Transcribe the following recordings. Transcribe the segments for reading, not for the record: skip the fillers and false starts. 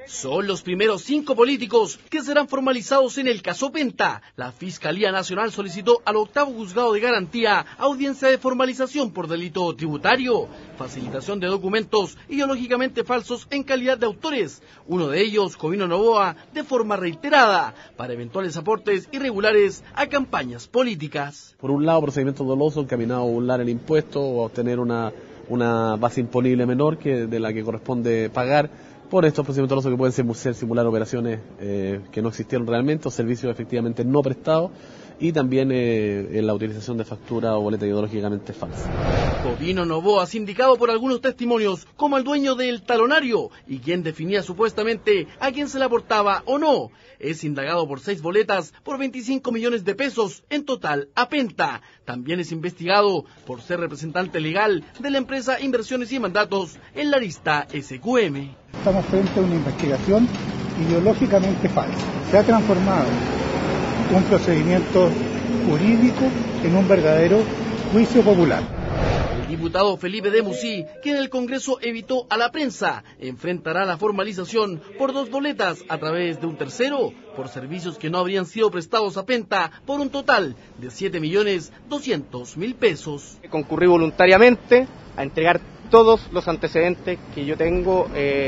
Son los primeros 5 políticos que serán formalizados en el caso Penta. La Fiscalía Nacional solicitó al 8º Juzgado de Garantía audiencia de formalización por delito tributario, facilitación de documentos ideológicamente falsos en calidad de autores, uno de ellos, Jovino Novoa, de forma reiterada, para eventuales aportes irregulares a campañas políticas. Por un lado, procedimiento doloso encaminado a burlar el impuesto o a obtener una base imponible menor de la que corresponde pagar. Por estos procedimientos dolosos que pueden ser simular operaciones que no existieron realmente o servicios efectivamente no prestados, y también en la utilización de factura o boleta ideológicamente falsa. Jovino Novoa, sindicado por algunos testimonios como el dueño del talonario y quien definía supuestamente a quién se la aportaba o no, es indagado por 6 boletas por 25 millones de pesos en total a Penta. También es investigado por ser representante legal de la empresa Inversiones y Mandatos en la lista SQM. Estamos frente a una investigación ideológicamente falsa. Se ha transformado un procedimiento jurídico en un verdadero juicio popular. El diputado Felipe Demusí, que en el Congreso evitó a la prensa, enfrentará la formalización por 2 boletas a través de un tercero por servicios que no habrían sido prestados a Penta por un total de 7.200.000 pesos. Concurrí voluntariamente a entregar todos los antecedentes que yo tengo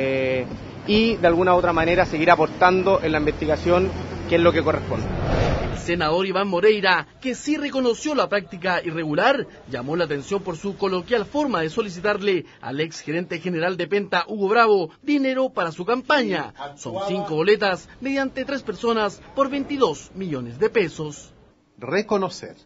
y de alguna u otra manera seguir aportando en la investigación, que es lo que corresponde. El senador Iván Moreira, que sí reconoció la práctica irregular, llamó la atención por su coloquial forma de solicitarle al ex gerente general de Penta, Hugo Bravo, dinero para su campaña. Son 5 boletas mediante 3 personas por 22 millones de pesos. Reconocer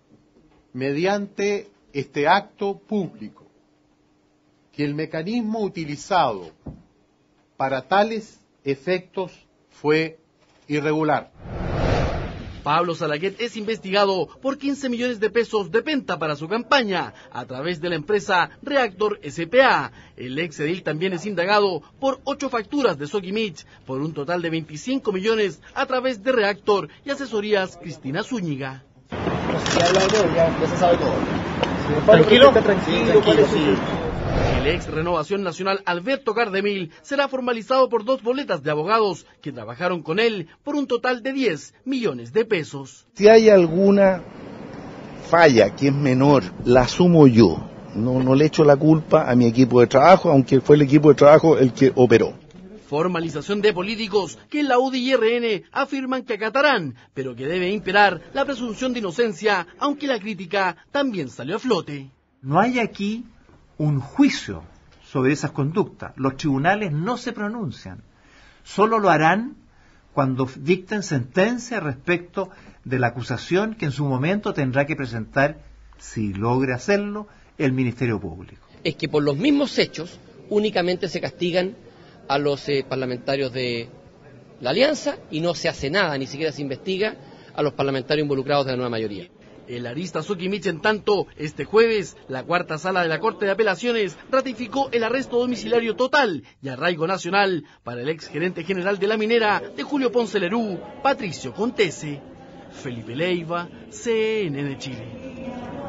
mediante este acto público que el mecanismo utilizado para tales efectos fue irregular. Pablo Salaguet es investigado por 15 millones de pesos de Penta para su campaña a través de la empresa Reactor S.p.A. El ex edil también es indagado por 8 facturas de Sokimich por un total de 25 millones a través de Reactor y asesorías Cristina Zúñiga. Ya se sabe todo. ¿Tranquilo? Tranquilo, sí. El ex Renovación Nacional Alberto Cardemil será formalizado por 2 boletas de abogados que trabajaron con él por un total de 10 millones de pesos. Si hay alguna falla que es menor, la asumo yo. No le echo la culpa a mi equipo de trabajo, aunque fue el equipo de trabajo el que operó. Formalización de políticos que en la UDI y RN afirman que acatarán, pero que debe imperar la presunción de inocencia, aunque la crítica también salió a flote. No hay aquí un juicio sobre esas conductas. Los tribunales no se pronuncian. Solo lo harán cuando dicten sentencia respecto de la acusación que en su momento tendrá que presentar, si logra hacerlo, el Ministerio Público. Es que por los mismos hechos únicamente se castigan a los parlamentarios de la Alianza y no se hace nada, ni siquiera se investiga a los parlamentarios involucrados de la nueva mayoría. El arista Sokimich, en tanto, este jueves, la 4ª Sala de la Corte de Apelaciones ratificó el arresto domiciliario total y arraigo nacional para el ex gerente general de la minera de Julio Ponce Lerú, Patricio Contese. Felipe Leiva, CNN Chile.